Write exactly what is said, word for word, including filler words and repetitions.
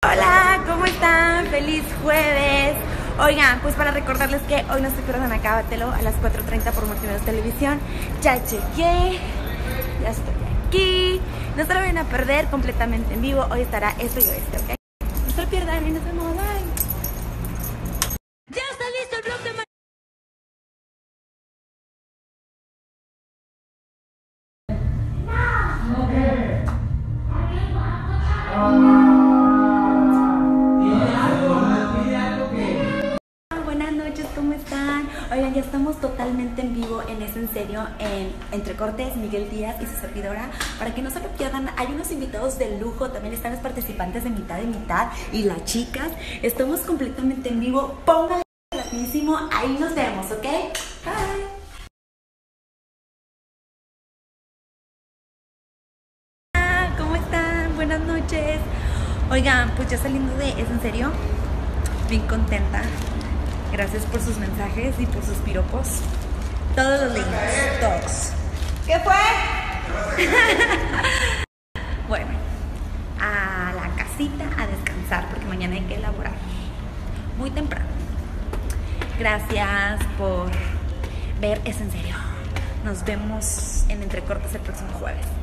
Hola, ¿cómo están? ¡Feliz jueves! Oigan, pues para recordarles que hoy no se pierdan Acábatelo a las cuatro treinta por Multimedios Televisión. Ya chequé, ya estoy aquí. No se lo vayan a perder completamente en vivo. Hoy estará esto y esto, ¿ok? No se lo pierdan y nos vemos. Bye. Ya está listo el blog de Mar Buenas noches, ¿cómo están? Oigan, ya estamos totalmente en vivo en Es en Serio, en Entre Cortes, Miguel Díaz y su servidora. Para que no se lo pierdan, hay unos invitados de lujo, también están los participantes de mitad y mitad y las chicas. Estamos completamente en vivo, pónganle rapidísimo, ahí nos vemos, ¿ok? Bye. Hola, ¿cómo están? Buenas noches. Oigan, pues ya saliendo de Es en Serio, bien contenta. Gracias por sus mensajes y por sus piropos. Todos los leímos, todos. ¿Qué fue? Bueno, a la casita a descansar porque mañana hay que elaborar muy temprano. Gracias por ver Es en Serio. Nos vemos en Entre Cortes el próximo jueves.